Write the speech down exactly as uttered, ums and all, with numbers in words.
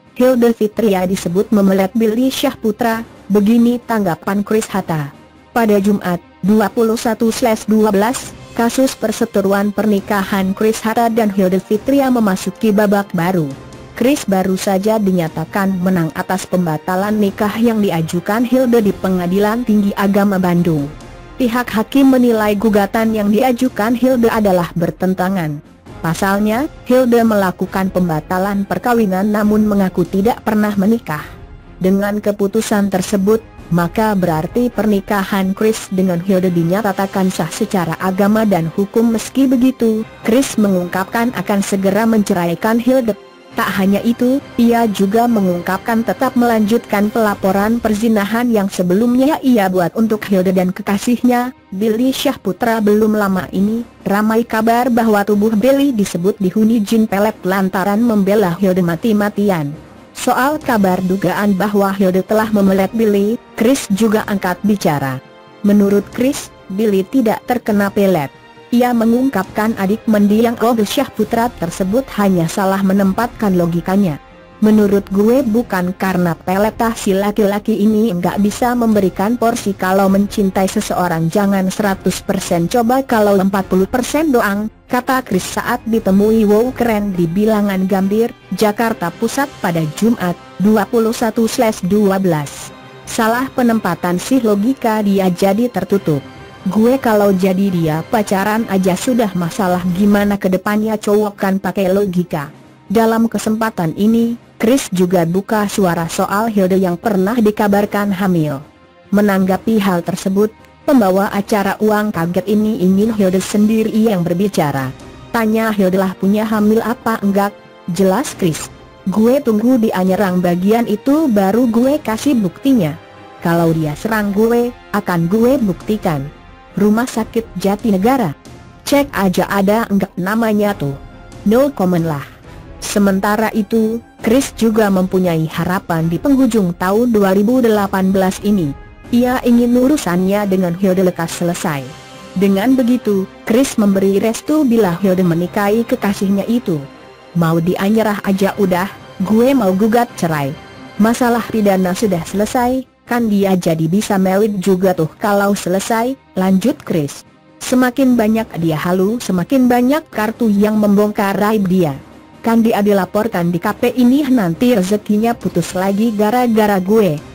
Hilda Fitria disebut memelet Billy Syahputra, begini tanggapan Chris Hatta. Pada Jumat, dua puluh satu dua belas, kasus perseteruan pernikahan Chris Hatta dan Hilda Fitria memasuki babak baru. Chris baru saja dinyatakan menang atas pembatalan nikah yang diajukan Hilda di Pengadilan Tinggi Agama Bandung. Pihak hakim menilai gugatan yang diajukan Hilda adalah bertentangan. Pasalnya, Hilda melakukan pembatalan perkawinan namun mengaku tidak pernah menikah. Dengan keputusan tersebut, maka berarti pernikahan Chris dengan Hilda dinyatakan sah secara agama dan hukum. Meski begitu, Chris mengungkapkan akan segera menceraikan Hilda. Tak hanya itu, ia juga mengungkapkan tetap melanjutkan pelaporan perzinahan yang sebelumnya ia buat untuk Hilda dan kekasihnya, Billy Syahputra. Belum lama ini, ramai kabar bahwa tubuh Billy disebut dihuni jin pelet lantaran membela Hilda mati-matian. Soal kabar dugaan bahwa Hilda telah memelet Billy, Chris juga angkat bicara. Menurut Chris, Billy tidak terkena pelet. Ia mengungkapkan adik mendiang Olga Syahputra tersebut hanya salah menempatkan logikanya. Menurut gue bukan karena pelet, ah si laki-laki ini enggak bisa memberikan porsi. Kalau mencintai seseorang jangan seratus persen, coba kalau empat puluh persen doang, kata Chris saat ditemui Wow Keren di Bilangan Gambir, Jakarta Pusat pada Jumat, dua puluh satu dua belas. Salah penempatan sih, logika dia jadi tertutup. Gue kalau jadi dia pacaran aja sudah masalah, gimana kedepannya cowok kan pakai logika. Dalam kesempatan ini, Chris juga buka suara soal Hilda yang pernah dikabarkan hamil. Menanggapi hal tersebut, pembawa acara Uang Kaget ini ingin Hilda sendiri yang berbicara. Tanya Hilda lah punya hamil apa enggak? Jelas Chris, gue tunggu dia nyerang bagian itu baru gue kasih buktinya. Kalau dia serang gue, akan gue buktikan. Rumah Sakit Jatinegara. Cek aja ada enggak namanya tuh. No comment lah. Sementara itu, Chris juga mempunyai harapan di penghujung tahun dua ribu delapan belas ini. Ia ingin urusannya dengan Hilda lekas selesai. Dengan begitu, Chris memberi restu bila Hilda menikahi kekasihnya itu. Mau dia nyerah aja udah, gue mau gugat cerai. Masalah pidana sudah selesai, kan dia jadi bisa merit juga tuh kalau selesai, lanjut Chris. Semakin banyak dia halu, semakin banyak kartu yang membongkar raib dia. Kan dia dilaporkan di K P ini, nanti rezekinya putus lagi gara-gara gue.